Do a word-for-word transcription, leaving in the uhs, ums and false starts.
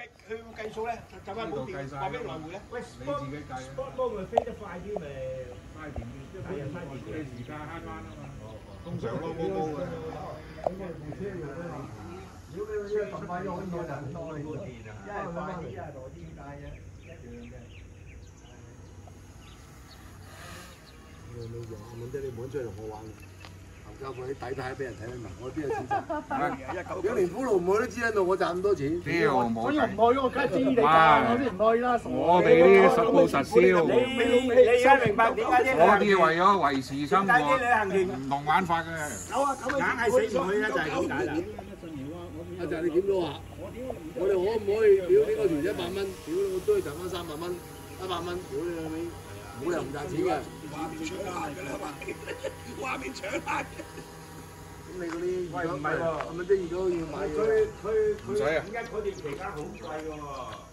計佢會計數咧，就翻冇電，話俾來回咧。 喂，你自己計啊。 sport 波咪飛得快啲咪嘥電啲， 係啊，嘥電你時間慳翻啊嘛。 通常都冇冇嘅。 如果你咁快咗好多就唔多冇電啊，一係快啲，一係耐啲咁解啫，一樣嘅。 你你用阿敏姐，你唔好出嚟同我玩。教佢啲底牌俾人睇得明，我邊有錢賺？如果連虎路唔去都知喺度，我賺咁多錢。 屌冇。 所以我唔去，我梗係知你㗎，我先唔去啦。 我哋呢啲實報實銷。 你你而家明白點解啲？ 我啲為咗維持生活， 啲旅行團唔同玩法嘅。 九啊九啊，硬係死唔去啦，就係咁解啦。 阿澤，你檢討下，我哋可唔可以屌呢個團一百蚊？屌我都係賺翻三百蚊，一百蚊，屌你老味，冇理由唔賺錢嘅。 話面搶爛㗎啦，話面搶爛。 咁你嗰啲喂唔係喎， 咁咪即係如果要買佢佢佢唔使啊！ 五一嗰段期間好貴喎。